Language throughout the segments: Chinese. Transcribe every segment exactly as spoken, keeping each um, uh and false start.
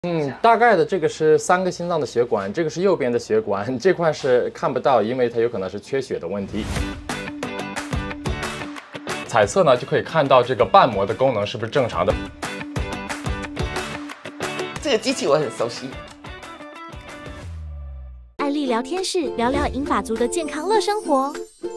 嗯，大概的这个是三个心脏的血管，这个是右边的血管，这块是看不到，因为它有可能是缺血的问题。彩色呢就可以看到这个瓣膜的功能是不是正常的。 这个机器我很熟悉。 艾丽聊天室聊聊银发族的健康乐生活。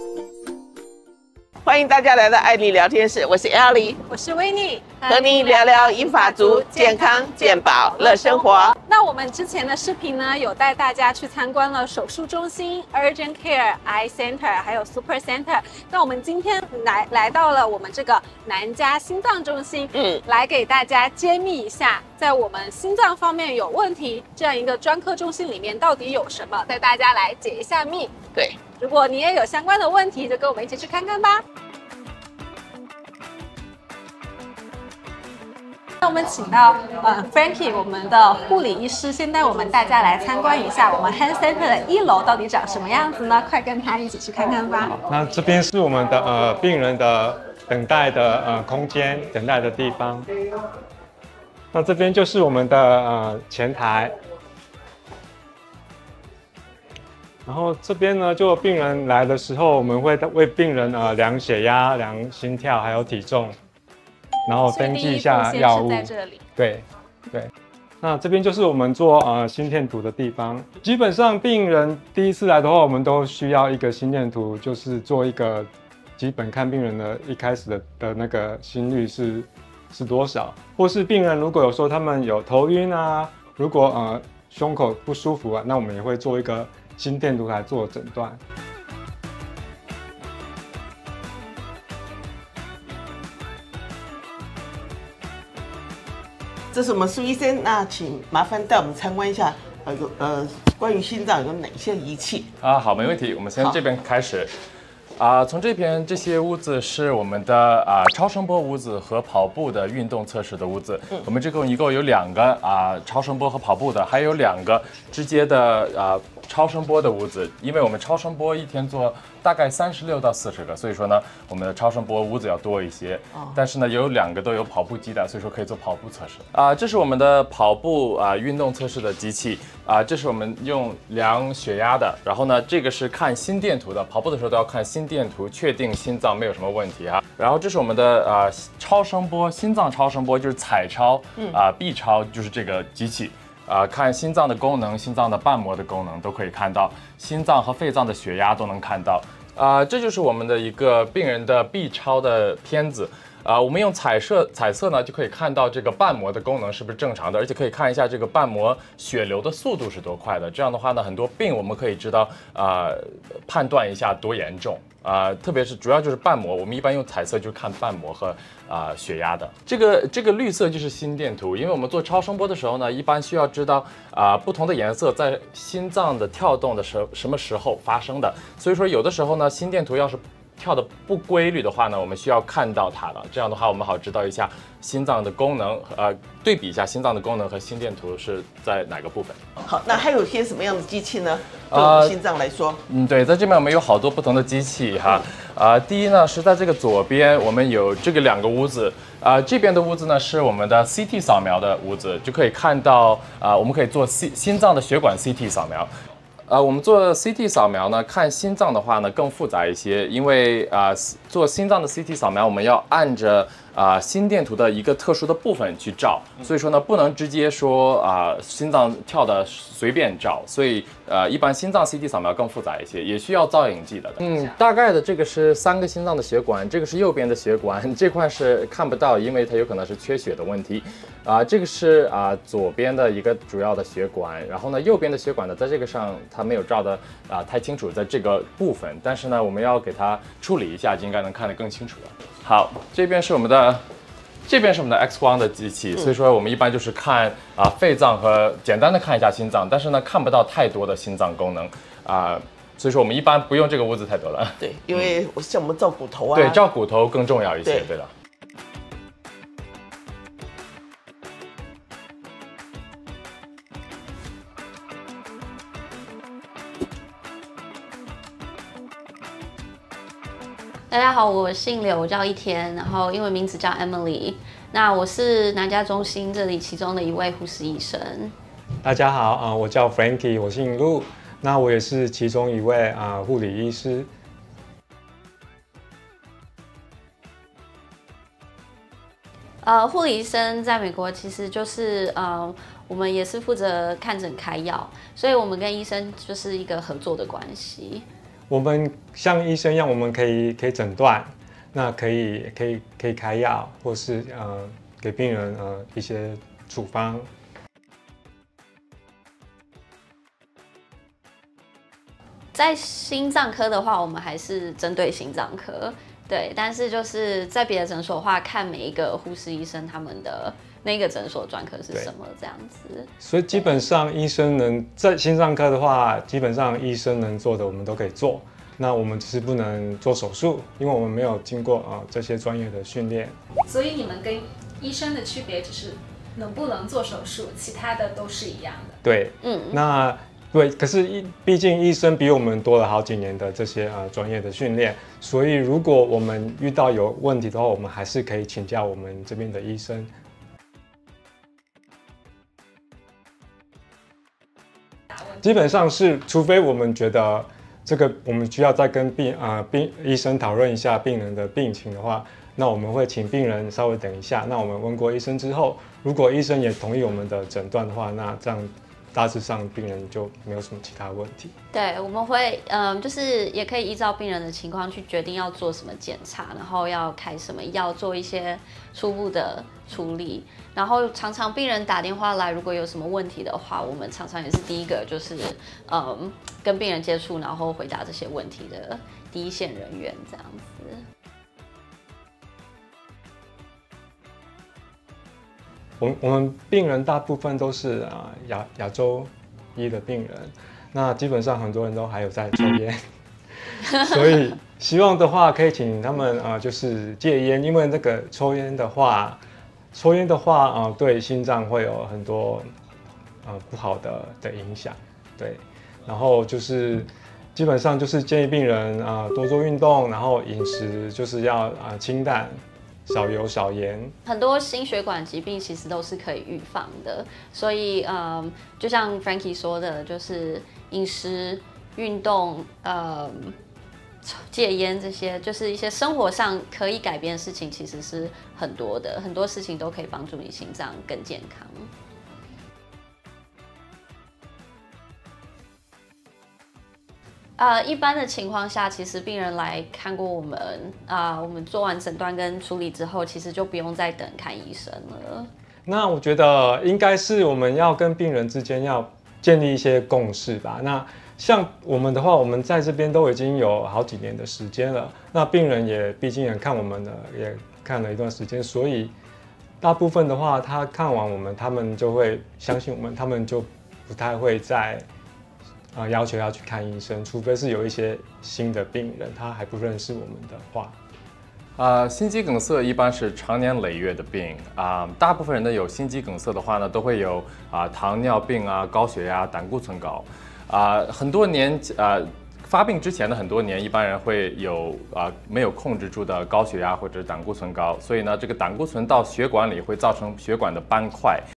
欢迎大家来到艾丽聊天室，我是 Ellie， 我是维尼， 和你聊聊银发族健康、健保、乐生活。 那我们之前的视频呢，有带大家去参观了手术中心、Urgent Care、Eye Center， 还有 Super Center。那我们今天来来到了我们这个南加心脏中心，嗯，来给大家揭秘一下，在我们心脏方面有问题这样一个专科中心里面到底有什么，带大家来解一下密。 对。 如果你也有相关的问题，就跟我们一起去看看吧。那我们请到呃 Frankie 我们的护理医师，先带我们大家来参观一下我们 Hand Center 的一楼到底长什么样子呢？快跟他一起去看看吧。 好，那这边是我们的呃病人的等待的呃空间，等待的地方。那这边就是我们的呃前台。然后这边呢，就病人来的时候，我们会为病人呃量血压、量心跳，还有体重，然后登记一下药物。 在这里。 对，对。那这边就是我们做呃心电图的地方。基本上病人第一次来的话，我们都需要一个心电图，就是做一个基本看病人的一开始的的那个心率是是多少，或是病人如果有说他们有头晕啊，如果呃胸口不舒服啊，那我们也会做一个心电图来做诊断。 这是我们苏医生，那请麻烦带我们参观一下，呃，有呃关于心脏有哪些仪器啊？好，没问题，我们先这边开始。啊，从这边这些屋子是我们的啊超声波屋子和跑步的运动测试的屋子。嗯、我们这共一共有两个啊超声波和跑步的，还有两个直接的啊超声波的屋子。因为我们超声波一天做大概三十六到四十个，所以说呢，我们的超声波屋子要多一些。哦、但是呢，有两个都有跑步机的，所以说可以做跑步测试。啊，这是我们的跑步啊运动测试的机器。啊，这是我们用量血压的，然后呢，这个是看心电图的，跑步的时候都要看心电图，确定心脏没有什么问题啊。然后这是我们的啊、呃、超声波，心脏超声波就是彩超，啊、呃、B 超就是这个机器，啊、呃、看心脏的功能，心脏的瓣膜的功能都可以看到，心脏和肺脏的血压都能看到。啊、呃，这就是我们的一个病人的 B 超的片子。啊、呃，我们用彩色彩色呢，就可以看到这个瓣膜的功能是不是正常的，而且可以看一下这个瓣膜血流的速度是多快的。这样的话呢，很多病我们可以知道，啊、呃，判断一下多严重啊、呃，特别是主要就是瓣膜，我们一般用彩色就看瓣膜和啊、呃、血压的。这个这个绿色就是心电图，因为我们做超声波的时候呢，一般需要知道啊、呃、不同的颜色在心脏的跳动的时候什么时候发生的，所以说有的时候呢，心电图要是跳的不规律的话呢，我们需要看到它了。这样的话，我们好知道一下心脏的功能，呃，对比一下心脏的功能和心电图是在哪个部分。 好，那还有些什么样的机器呢？对我们心脏来说，呃、 嗯，对，在这边我们有好多不同的机器哈。啊、呃，第一呢是在这个左边，我们有这个两个屋子。啊、呃，这边的屋子呢是我们的 C T 扫描的屋子，就可以看到啊、呃，我们可以做心心脏的血管 C T 扫描。呃，我们做 C T 扫描呢，看心脏的话呢更复杂一些，因为啊、呃，做心脏的 C T 扫描，我们要按着啊、呃、心电图的一个特殊的部分去照，所以说呢，不能直接说啊、呃、心脏跳的随便照，所以呃一般心脏 C T 扫描更复杂一些，也需要造影剂的。嗯，大概的这个是三个心脏的血管，这个是右边的血管，这块是看不到，因为它有可能是缺血的问题。啊、呃，这个是啊、呃、左边的一个主要的血管，然后呢右边的血管呢，在这个上它没有照的啊、呃、太清楚，在这个部分，但是呢我们要给它处理一下，就应该能看得更清楚了。好，这边是我们的，这边是我们的 X 光的机器，所以说我们一般就是看啊、呃、肺脏和简单的看一下心脏，但是呢看不到太多的心脏功能啊、呃，所以说我们一般不用这个屋子太多了。 对，因为像我们照骨头啊， 对，照骨头更重要一些，对的。 大家好，我姓刘，我叫一天，然后英文名字叫 Emily。 那我是南加中心这里其中的一位护士医生。 大家好啊、呃，我叫 Frankie， 我姓陆，那我也是其中一位啊护、呃、理医师。 呃，护理医生在美国其实就是呃，我们也是负责看诊开药，所以我们跟医生就是一个合作的关系。 我们像医生一样，我们可以可以诊断，那可以可以可以开药，或是呃给病人呃一些处方。 在心脏科的话，我们还是针对心脏科。对，但是就是在别的诊所的话，看每一个护士医生他们的那个诊所专科是什么这样子。 所以基本上医生能在心脏科的话，基本上医生能做的我们都可以做。那我们只是不能做手术，因为我们没有经过啊、呃、这些专业的训练。 所以你们跟医生的区别只是能不能做手术，其他的都是一样的。 对，嗯，那。对，可是医毕竟医生比我们多了好几年的这些呃专业的训练，所以如果我们遇到有问题的话，我们还是可以请教我们这边的医生。基本上是，除非我们觉得这个我们需要再跟病啊、呃、病医生讨论一下病人的病情的话，那我们会请病人稍微等一下。那我们问过医生之后，如果医生也同意我们的诊断的话，那这样。大致上病人就没有什么其他问题。 对，我们会嗯，就是也可以依照病人的情况去决定要做什么检查，然后要开什么药，做一些初步的处理。然后常常病人打电话来，如果有什么问题的话，我们常常也是第一个就是嗯跟病人接触，然后回答这些问题的第一线人员这样子。 我我们病人大部分都是啊亚亚洲裔的病人，那基本上很多人都还有在抽烟，所以希望的话可以请他们啊、呃、就是戒烟，因为那个抽烟的话，抽烟的话啊、呃、对心脏会有很多呃不好的的影响，对，然后就是基本上就是建议病人啊、呃、多做运动，然后饮食就是要啊、呃、清淡。少油少盐， 很多心血管疾病其实都是可以预防的，所以嗯，就像 Frankie 说的，就是饮食、运动、呃、戒烟这些，就是一些生活上可以改变的事情，其实是很多的，很多事情都可以帮助你心脏更健康。呃，一般的情况下，其实病人来看过我们啊、呃，我们做完诊断跟处理之后，其实就不用再等看医生了。 那我觉得应该是我们要跟病人之间要建立一些共识吧。那像我们的话，我们在这边都已经有好几年的时间了，那病人也毕竟也看我们的也看了一段时间，所以大部分的话，他看完我们，他们就会相信我们，他们就不太会再。呃，要求要去看医生，除非是有一些新的病人，他还不认识我们的话。 啊，心肌梗塞一般是长年累月的病啊，大部分人呢有心肌梗塞的话呢，都会有啊糖尿病啊、高血压、胆固醇高啊，很多年啊发病之前的很多年，一般人会有啊没有控制住的高血压或者胆固醇高，所以呢，这个胆固醇到血管里会造成血管的斑块。